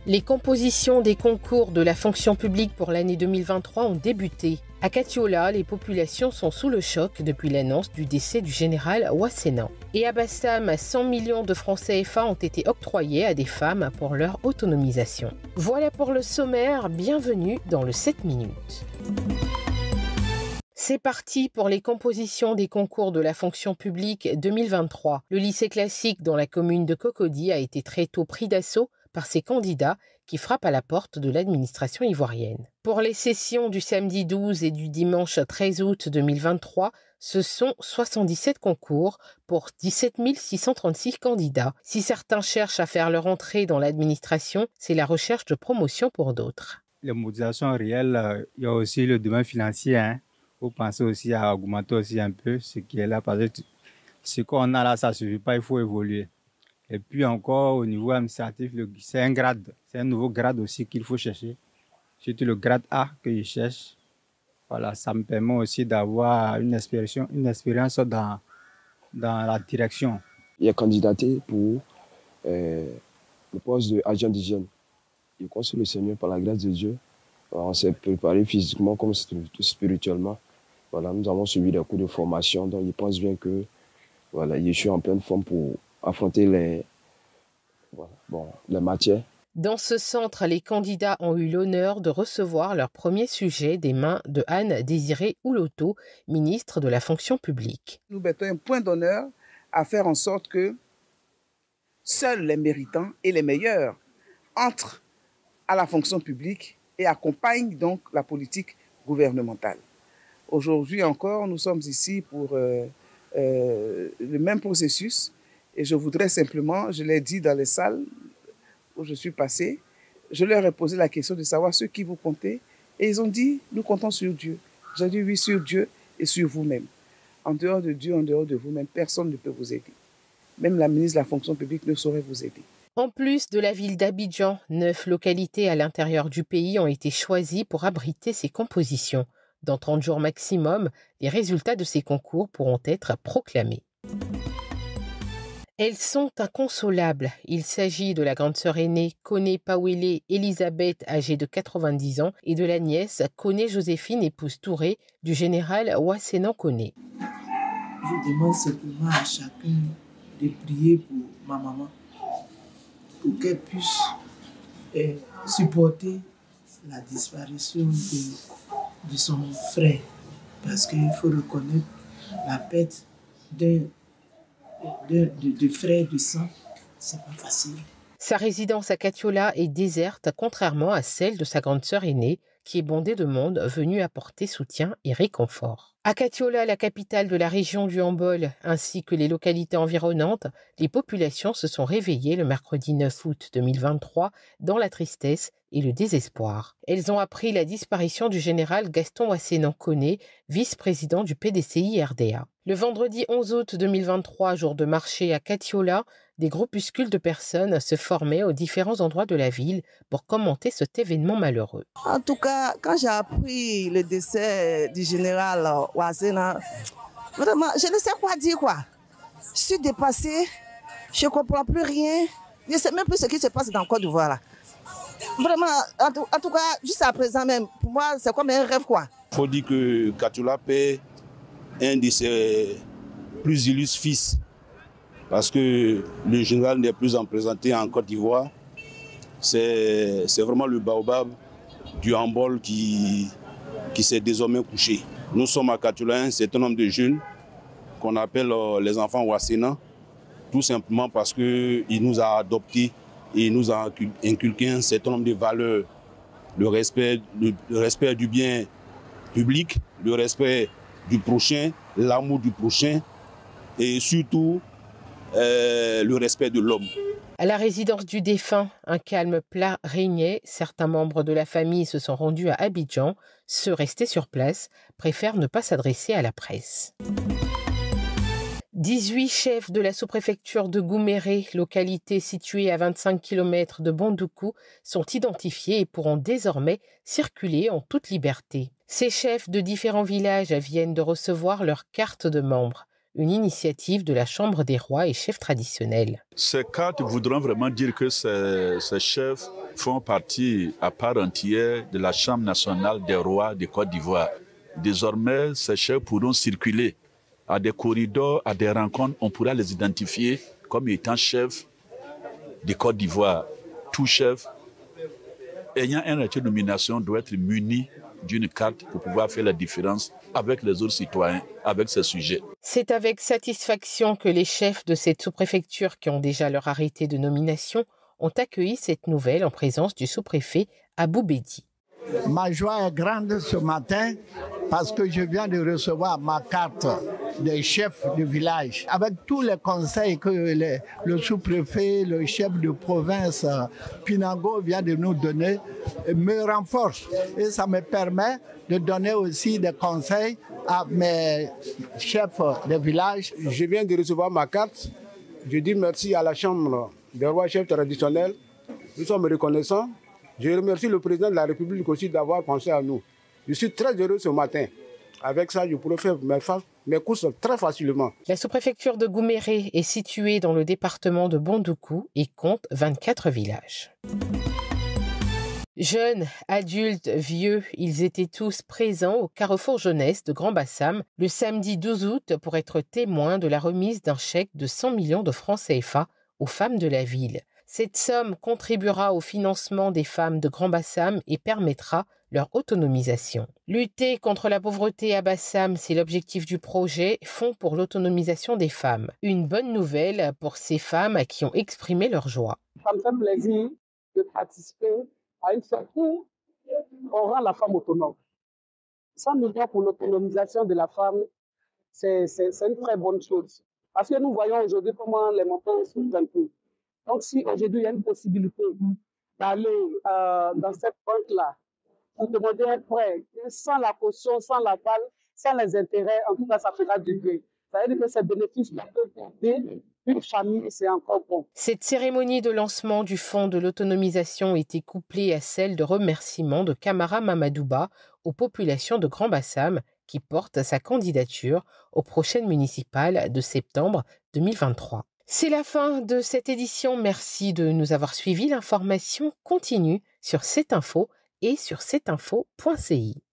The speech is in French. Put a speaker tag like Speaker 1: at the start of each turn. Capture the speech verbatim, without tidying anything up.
Speaker 1: Les compositions des concours de la fonction publique pour l'année deux mille vingt-trois ont débuté. À Katiola, les populations sont sous le choc depuis l'annonce du décès du général Ouassénan. Et à Bassam, cent millions de francs C F A ont été octroyés à des femmes pour leur autonomisation. Voilà pour le sommaire, bienvenue dans le sept minutes. C'est parti pour les compositions des concours de la fonction publique deux mille vingt-trois. Le lycée classique dans la commune de Cocody a été très tôt pris d'assaut par ses candidats qui frappent à la porte de l'administration ivoirienne. Pour les sessions du samedi douze et du dimanche treize août deux mille vingt-trois, ce sont soixante-dix-sept concours pour dix-sept mille six cent trente-six candidats. Si certains cherchent à faire leur entrée dans l'administration, c'est la recherche de promotion pour d'autres.
Speaker 2: Les motivations réelles, il y a aussi le domaine financier. Hein. Il faut penser aussi à augmenter aussi un peu ce qui est là. Parce que ce qu'on a là, ça ne suffit pas, il faut évoluer. Et puis encore, au niveau administratif, c'est un grade. C'est un nouveau grade aussi qu'il faut chercher. Surtout le grade A que je cherche. Voilà, ça me permet aussi d'avoir une expérience, une expérience dans, dans la direction.
Speaker 3: Il a candidaté pour euh, le poste d'agent d'hygiène. Je crois sur le Seigneur, par la grâce de Dieu, on s'est préparé physiquement comme spirituellement. Voilà, nous avons suivi des cours de formation, donc je pense bien que voilà, je suis en pleine forme pour affronter les, voilà, bon, les matières.
Speaker 1: Dans ce centre, les candidats ont eu l'honneur de recevoir leur premier sujet des mains de Anne Désirée Ouloto, ministre de la fonction publique.
Speaker 4: Nous mettons un point d'honneur à faire en sorte que seuls les méritants et les meilleurs entrent à la fonction publique et accompagnent donc la politique gouvernementale. Aujourd'hui encore, nous sommes ici pour euh, euh, le même processus. Et je voudrais simplement, je l'ai dit dans les salles où je suis passé, je leur ai posé la question de savoir ce qui vous comptez. Et ils ont dit, nous comptons sur Dieu. J'ai dit oui, sur Dieu et sur vous-même. En dehors de Dieu, en dehors de vous-même, personne ne peut vous aider. Même la ministre de la fonction publique ne saurait vous aider.
Speaker 1: En plus de la ville d'Abidjan, neuf localités à l'intérieur du pays ont été choisies pour abriter ces compositions. Dans trente jours maximum, les résultats de ces concours pourront être proclamés. Elles sont inconsolables. Il s'agit de la grande sœur aînée Koné Pawele Elisabeth, âgée de quatre-vingt-dix ans, et de la nièce Koné Joséphine, épouse Touré, du général Ouassénan Koné.
Speaker 5: Je demande simplement à chacun de prier pour ma maman, pour qu'elle puisse eh, supporter la disparition de, de son frère. Parce qu'il faut reconnaître la perte d'un De, de, de frères de sang, c'est pas facile.
Speaker 1: Sa résidence à Katiola est déserte, contrairement à celle de sa grande sœur aînée, qui est bondée de monde venu apporter soutien et réconfort. À Katiola, la capitale de la région du Hambol, ainsi que les localités environnantes, les populations se sont réveillées le mercredi neuf août deux mille vingt-trois dans la tristesse et le désespoir. Elles ont appris la disparition du général Gaston Ouassénan Koné, vice-président du P D C I R D A. Le vendredi onze août deux mille vingt-trois, jour de marché à Katiola, des groupuscules de personnes se formaient aux différents endroits de la ville pour commenter cet événement malheureux.
Speaker 6: En tout cas, quand j'ai appris le décès du général Ouassénan, vraiment, je ne sais quoi dire, quoi. Je suis dépassée, je ne comprends plus rien. Je ne sais même plus ce qui se passe dans Côte d'Ivoire, là. Vraiment, en tout, en tout cas, jusqu'à présent même, pour moi, c'est comme un rêve, quoi.
Speaker 7: Il faut dire que Katiola perd un de ses plus illustres fils, parce que le général n'est plus en présenté en Côte d'Ivoire. C'est vraiment le baobab du handball qui, qui s'est désormais couché. Nous sommes à Katiola, un certain nombre de jeunes qu'on appelle les enfants Ouassénan, tout simplement parce qu'il nous a adoptés et il nous a inculqué un certain nombre de valeurs. Le respect, le, le respect du bien public, le respect du prochain, l'amour du prochain et surtout euh, le respect de l'homme.
Speaker 1: À la résidence du défunt, un calme plat régnait. Certains membres de la famille se sont rendus à Abidjan. Ceux restés sur place préfèrent ne pas s'adresser à la presse. dix-huit chefs de la sous-préfecture de Gouméré, localité située à vingt-cinq kilomètres de Bondoukou, sont identifiés et pourront désormais circuler en toute liberté. Ces chefs de différents villages viennent de recevoir leur carte de membre, une initiative de la Chambre des rois et chefs traditionnels.
Speaker 8: Ces cartes voudront vraiment dire que ces, ces chefs font partie à part entière de la Chambre nationale des rois de Côte d'Ivoire. Désormais, ces chefs pourront circuler à des corridors, à des rencontres. On pourra les identifier comme étant chefs de Côte d'Ivoire. Tout chef ayant une nomination doit être muni d'une carte pour pouvoir faire la différence avec les autres citoyens, avec ces sujets.
Speaker 1: C'est avec satisfaction que les chefs de cette sous-préfecture qui ont déjà leur arrêté de nomination ont accueilli cette nouvelle en présence du sous-préfet Abou Bedi.
Speaker 9: Ma joie est grande ce matin parce que je viens de recevoir ma carte de chef de village. Avec tous les conseils que les, le sous-préfet, le chef de province Pinango vient de nous donner, me renforce. Et ça me permet de donner aussi des conseils à mes chefs de village.
Speaker 10: Je viens de recevoir ma carte. Je dis merci à la Chambre des rois chefs traditionnels. Nous sommes reconnaissants. Je remercie le président de la République aussi d'avoir pensé à nous. Je suis très heureux ce matin. Avec ça, je pourrais faire mes, mes courses très facilement.
Speaker 1: La sous-préfecture de Gouméré est située dans le département de Bondoukou et compte vingt-quatre villages. Jeunes, adultes, vieux, ils étaient tous présents au Carrefour Jeunesse de Grand-Bassam le samedi douze août pour être témoins de la remise d'un chèque de cent millions de francs C F A aux femmes de la ville. Cette somme contribuera au financement des femmes de Grand-Bassam et permettra leur autonomisation. Lutter contre la pauvreté à Bassam, c'est l'objectif du projet Fonds pour l'autonomisation des femmes. Une bonne nouvelle pour ces femmes qui ont exprimé leur joie.
Speaker 11: Ça me fait plaisir de participer à une fête où on rend la femme autonome. cent millions pour l'autonomisation de la femme, c'est une très bonne chose. Parce que nous voyons aujourd'hui comment les montants sont un peu. Donc, si aujourd'hui il y a une possibilité d'aller euh, dans cette banque-là pour demander un prêt sans la caution, sans la balle, sans les intérêts, en tout cas, ça fera du bien. Ça veut dire que ces bénéfices peuvent porter une famille et c'est encore bon.
Speaker 1: Cette cérémonie de lancement du fonds de l'autonomisation était couplée à celle de remerciement de Camara Mamadouba aux populations de Grand-Bassam qui portent sa candidature aux prochaines municipales de septembre deux mille vingt-trois. C'est la fin de cette édition. Merci de nous avoir suivis. L'information continue sur cette info et sur cette info point c i.